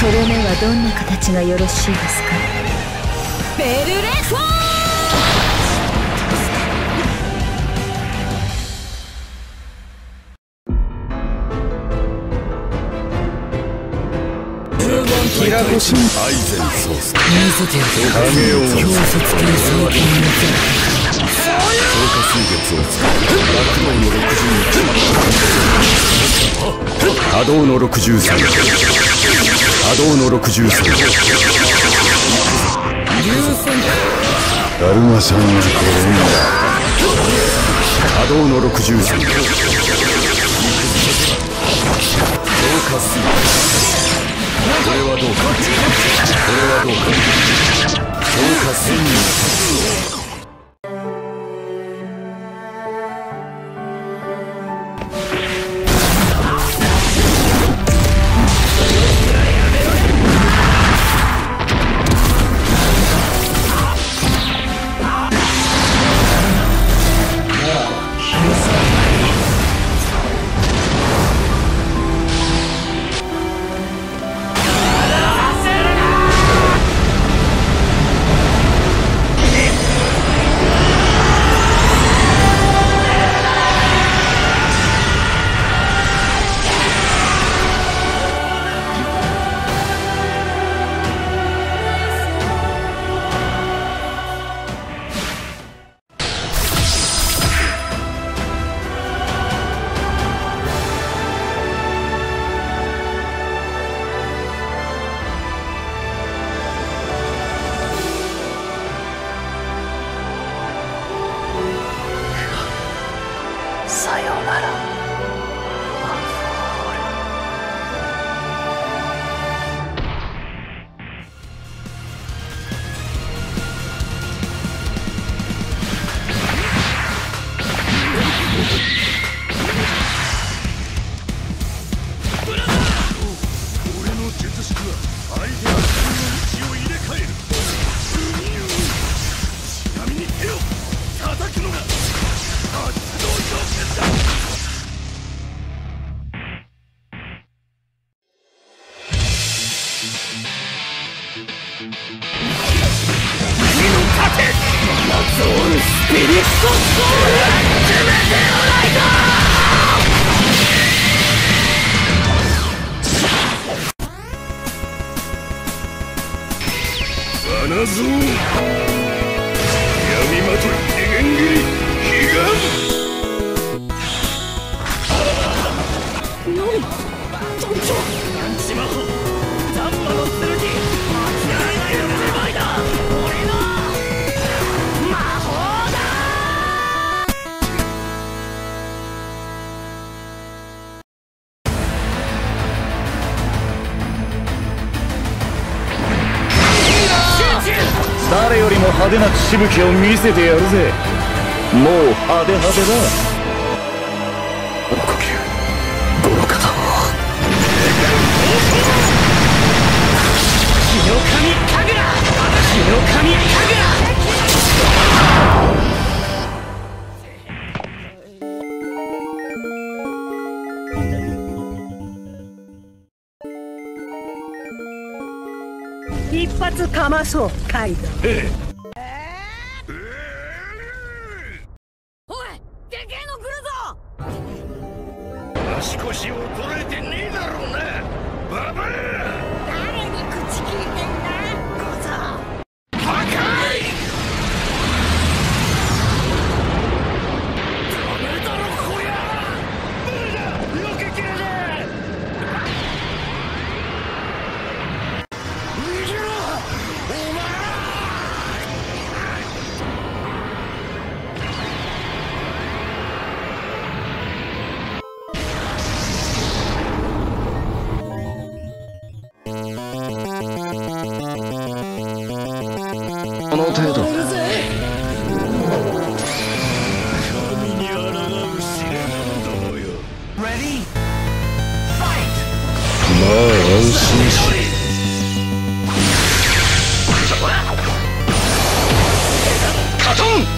とどめはどんな形がよろしいですか？ベルレフォー！ キラコシンアイゼンソース見せてやる。強卒系装金の超過水月を使う波動の63波動の63ダルマさんは転んだ。波動の63超過水月。これはどうか。これはどうか。超過水月。 さようなら。 俺の術式は相手の位置を入れ替える。ちなみに手を叩くのが発動条件だ。君の盾マゾールスピリットソウル決めてよないか。花像闇まとい次元斬り悲願。何団長ヤンチ魔法ザンマの剣間違いない腕前だ。俺の魔法だ。誰よりも派手な血しぶきを見せてやるぜ。もう派手派手だ。お呼吸愚かだ。日の神神楽日の神神楽。 一発かまそうカイドウ。 おいでけえの来るぞ。 足腰衰えてねえだろうなババア。 誰に口聞いてんだ小僧。 破壊。ダメだろこりゃ。無理だ。避けきれねえ。逃げろお前。この程度。神に抗う試練どもよ。まあ安心し。カトン。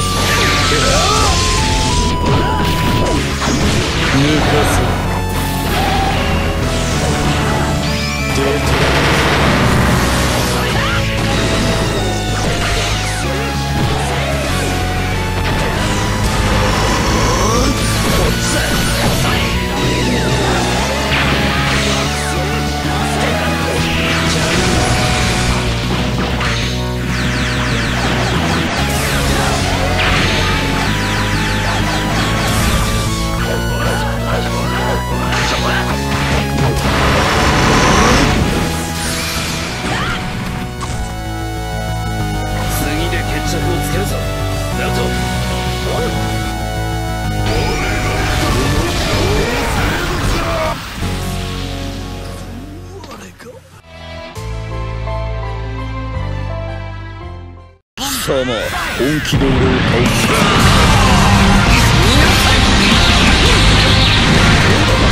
貴様、本気で俺を倒す。